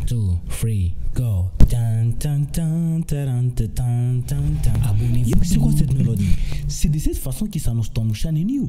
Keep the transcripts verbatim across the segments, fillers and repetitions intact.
two, three, go. Abonnez-vous. C'est quoi cette mélodie? C'est de cette façon qui s'annonce ton Channel News.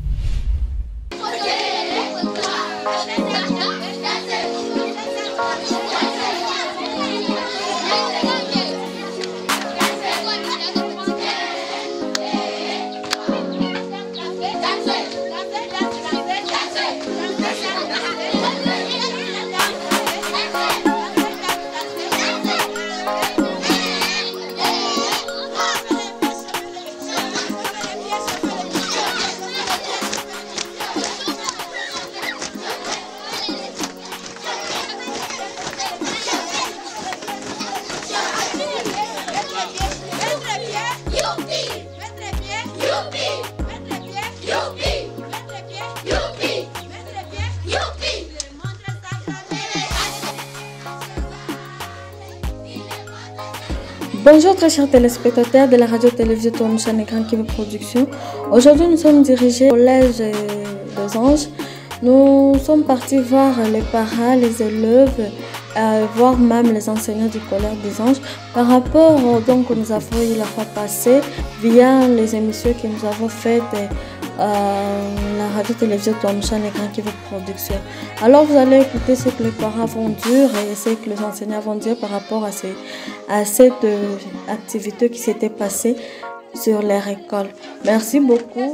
Bonjour très chers téléspectateurs de la radio-télévision Tourne-Chaîne Écran Kivu Production. Aujourd'hui nous sommes dirigés au collège des Anges. Nous sommes partis voir les parents, les élèves, euh, voire même les enseignants du collège des Anges par rapport aux dons que nous avons eu la fois passée via les émissions que nous avons faites euh, la radio-télévision Tourne-Chaîne Écran Kivu Production. Alors vous allez écouter ce que les parents vont dire et ce que les enseignants vont dire par rapport à, ces, à cette euh, activité qui s'était passée sur leur école. Merci beaucoup.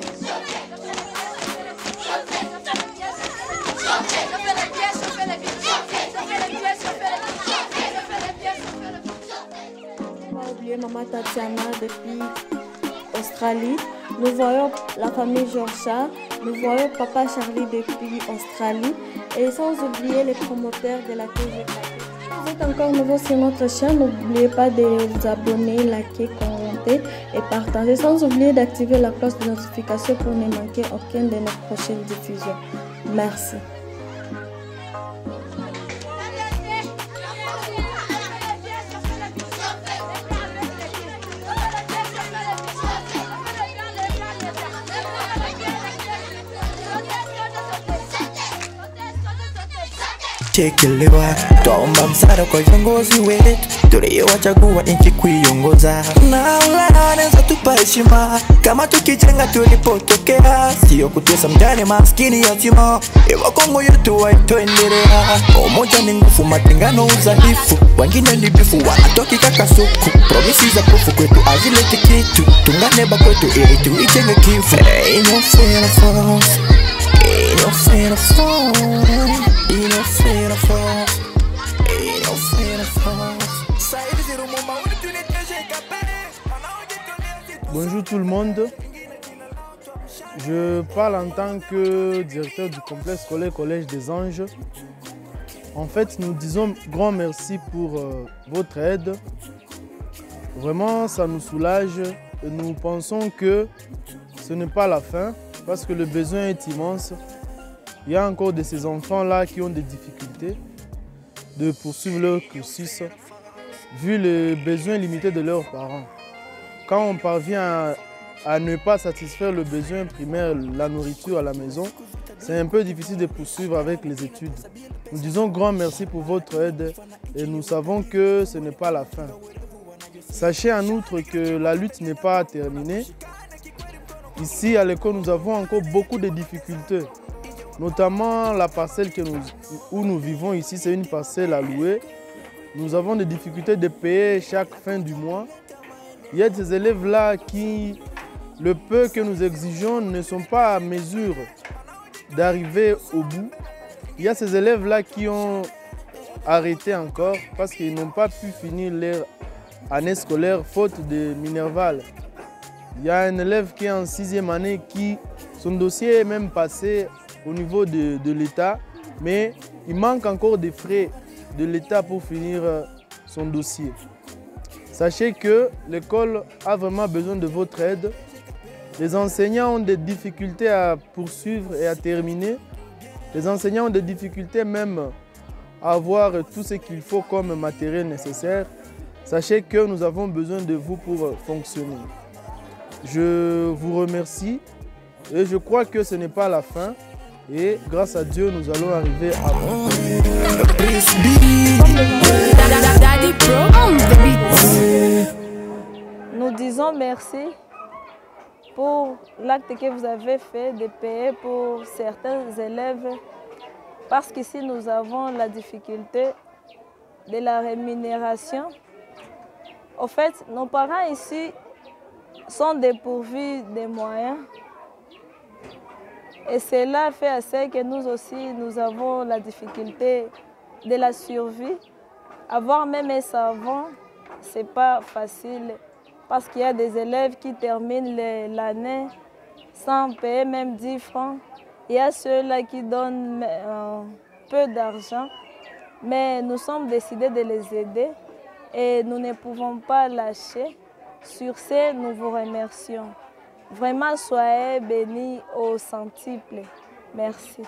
Maman Tatiana depuis Australie. Nous voyons la famille Georgia. Nous voyons papa Charlie depuis Australie. Et sans oublier les promoteurs de la T V. Si vous êtes encore nouveau sur notre chaîne, n'oubliez pas de vous abonner, liker, commenter et partager. Sans oublier d'activer la cloche de notification pour ne manquer aucune de nos prochaines diffusions. Merci. Chekelewa tomba msara kwa viongozi wetu, tuliyowachagua nchi kuiongoza. Na Ulaya za tupa heshima kama tukijenga tulipotokea, sio kutesa mjane maskini yatima. Ewa Kongo yetu waitoendelea. Umoja ni nguvu, matengano udhaifu. Wengine ni bifu wanatoki kakasuku. Promisi za kufu kwetu hazileti kitu. Tungane bakwetu ili tuijenge kifu. Inofera force, inofera force, inofera force, inofera force. Bonjour tout le monde, je parle en tant que directeur du complexe scolaire Collège des Anges. En fait, nous disons grand merci pour euh, votre aide. Vraiment, ça nous soulage et nous pensons que ce n'est pas la fin parce que le besoin est immense. Il y a encore de ces enfants-là qui ont des difficultés de poursuivre leur cursus vu les besoins limités de leurs parents. Quand on parvient à, à ne pas satisfaire le besoin primaire, la nourriture à la maison, c'est un peu difficile de poursuivre avec les études. Nous disons grand merci pour votre aide et nous savons que ce n'est pas la fin. Sachez en outre que la lutte n'est pas terminée. Ici à l'école, nous avons encore beaucoup de difficultés. Notamment la parcelle que nous, où nous vivons ici, c'est une parcelle à louer. Nous avons des difficultés de payer chaque fin du mois. Il y a des élèves-là qui, le peu que nous exigeons, ne sont pas à mesure d'arriver au bout. Il y a ces élèves-là qui ont arrêté encore parce qu'ils n'ont pas pu finir leur année scolaire faute de Minerval. Il y a un élève qui est en sixième année qui, son dossier est même passé au niveau de, de l'État, mais il manque encore des frais de l'État pour finir son dossier. Sachez que l'école a vraiment besoin de votre aide. Les enseignants ont des difficultés à poursuivre et à terminer. Les enseignants ont des difficultés même à avoir tout ce qu'il faut comme matériel nécessaire. Sachez que nous avons besoin de vous pour fonctionner. Je vous remercie et je crois que ce n'est pas la fin. Et grâce à Dieu, nous allons arriver à... grand merci pour l'acte que vous avez fait de payer pour certains élèves parce qu'ici nous avons la difficulté de la rémunération. En fait, nos parents ici sont dépourvus de moyens et cela fait assez que nous aussi nous avons la difficulté de la survie. Avoir même un savon, ce n'est pas facile parce qu'il y a des élèves qui terminent l'année sans payer même dix francs. Il y a ceux-là qui donnent euh, peu d'argent, mais nous sommes décidés de les aider et nous ne pouvons pas lâcher. Sur ce, nous vous remercions. Vraiment, soyez bénis au centuple. Merci.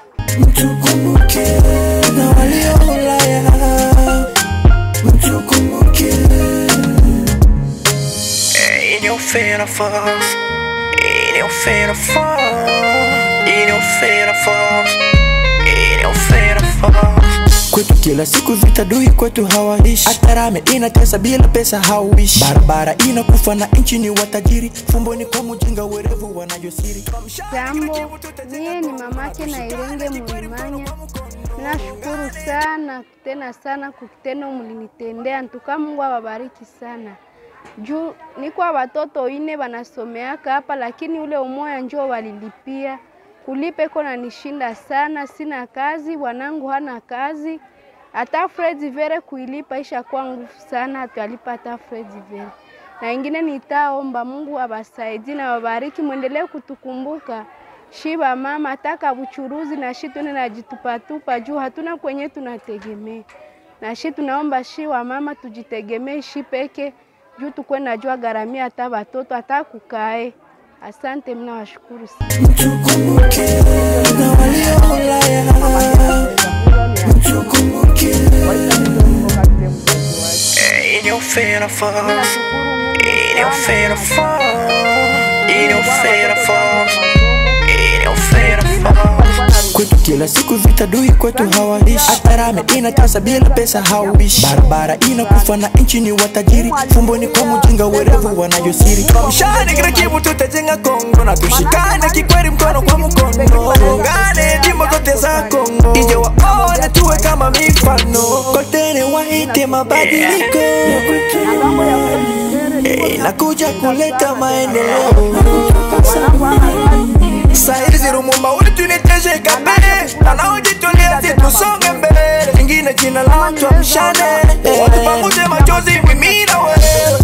In your fear of falls, in your fear of falls, in your fear of falls, in your fear of falls. Kwetu kila siku vita dui kwetu hawaishi. Atarame inatesa bila pesa hauishi. Barabara inakufa na nchi ni watajiri. Fumboni kwa mjinga werevu wanayosiri. Jambo, mie ni mamake na Irenge Mulimanya. Nashukuru sana tena sana kukitendo mlinitendea. Ntuka Mungu awabariki sana. Juu ni kwa watoto ine wanasomeaka hapa, lakini ule umoya njoo walilipia. Kulipe kona nishinda sana, sina kazi, wanangu hana kazi. Hata Fred Vere kuilipa isha kwa nguvu sana, hatualipa hata Fred Vere. Na ingine nitaomba Mungu abasaidie na wabariki, muendelee kutukumbuka. Shiba mama ataka buchuruzi na shi tune na jitupatupa juu hatuna kwenye tunategemea. Na shi tunaomba shi wa mama tujitegemee shi peke juu tukwe na jua garamia hata watoto hata kukae. Asante, mna washukuru sana. In your fear of falls, in your fear of falls, in your fear of falls, in your fear of falls. Kwetu kila siku vita dui kwetu hawaishi. Atarame inatesa bila pesa hauishi. Barabara inakufa na nchi ni watajiri. Fumboni kwa mjinga werevu wanayosiri. Mshane kila kibu tutajenga Kongo na tushikane kikweli mkono kwa mkono. Ungane jimbo zote za Kongo. Ije waone tuwe kama mifano. Kotene waite mabadiliko. Eh, nakuja kuleta maendeleo. Sahiri zirumumba uli tuniteje kabele. Anaojitolea zitusonge mbele. Ingine jina la watu wa mshane. Watu pamoja machozi mimina wewe.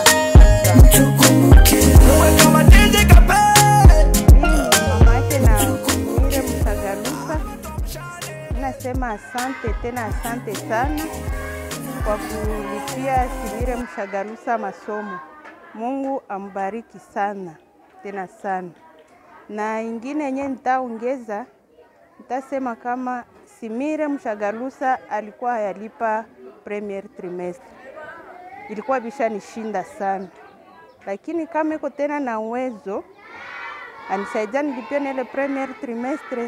Uwe kama teje kabele. Mamake na Mire Msagalusa. Nasema asante tena asante sana kwa kulipia Simire Mshagalusa masomo. Mungu ambariki sana tena sana. Na ingine yenye nitaongeza, nitasema kama Simire Mshagalusa alikuwa hayalipa premier trimestre. Ilikuwa bisha nishinda sana. Lakini kama iko tena na uwezo, anisaidia nilipia nile premier trimestre.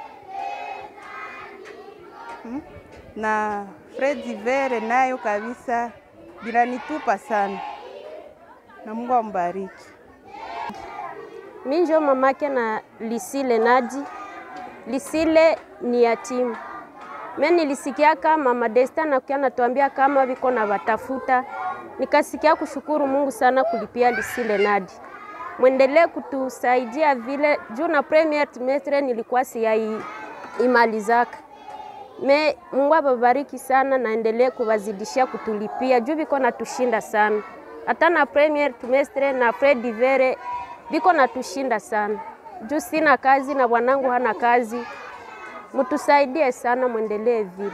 Hmm? Na Fred Vere nayo kabisa bila nitupa sana. Na Mungu ambariki. Mimi ndio mamake na Lisile Nadi. Lisile ni yatimu. Mimi nilisikia kama Mama Desta na kia natuambia kama viko na watafuta. Nikasikia kushukuru Mungu sana kulipia Lisile Nadi. Muendelee kutusaidia vile juu na premier trimestre nilikuwa siyai imalizaka. Me Mungu ababariki sana na endelee kuwazidishia kutulipia juu viko na tushinda sana. Hata na premier trimestre na Fred Vere viko na tushinda sana. Juu sina kazi na bwanangu hana kazi. Mutusaidie sana muendelee vile.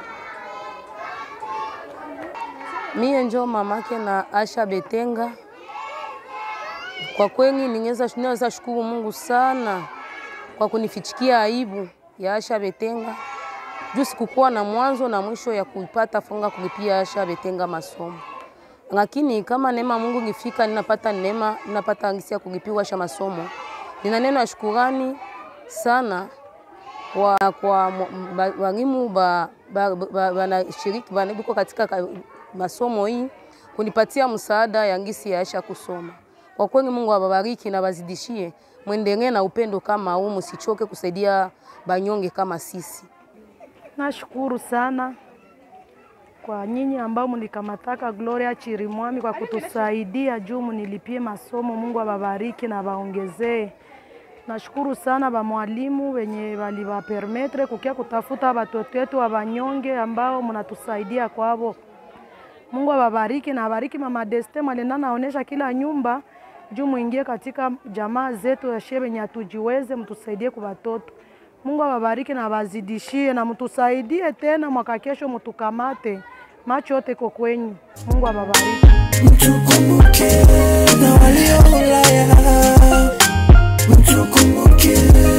Mie njo mamake na Asha Betenga. Kwa kweli ningeza ninaweza shukuru Mungu sana kwa kunifichikia aibu ya Asha Betenga. Juu sikukuwa na mwanzo na mwisho ya kuipata funga kulipia Asha Betenga masomo. Lakini kama neema Mungu ngifika ninapata neema, ninapata angisia kulipiwa Asha masomo. Nina neno ya shukurani sana kwa kwa walimu ba wanashiriki wanabiko katika masomo hii kunipatia msaada ya ngisi ya Asha kusoma. Kwa kweli Mungu awabariki na wazidishie. Mwendelee na upendo kama huu, msichoke kusaidia banyonge kama sisi. Nashukuru sana kwa nyinyi ambao mlikamataka Gloria Chirimwami kwa kutusaidia juu mnilipie masomo. Mungu awabariki na waongezee. Nashukuru sana ba mwalimu wenye waliwapermetre kukia kutafuta watoto wetu wa banyonge ambao mnatusaidia kwao. Mungu awabariki na abariki Mama Deste Malenda, naonesha kila nyumba juu muingie katika jamaa zetu ya shebe nya tujiweze, mtusaidie kwa watoto. Mungu awabariki na wazidishie na mtusaidie tena mwaka kesho mtukamate. Macho yote kwa kwenyu. Mungu awabariki. Mtukumbuke na walio Ulaya. Mtukumbuke.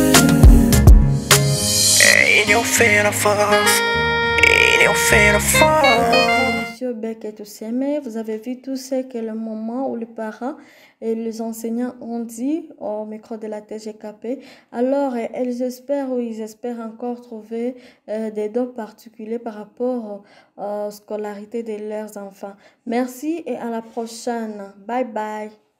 In your fair force. In your fair force. Monsieur Beck et tous aimés, vous avez vu tout ce que le moment où les parents et les enseignants ont dit au micro de la T G K P. Alors, elles espèrent ou ils espèrent encore trouver euh, des dons particuliers par rapport aux scolarités de leurs enfants. Merci et à la prochaine. Bye bye.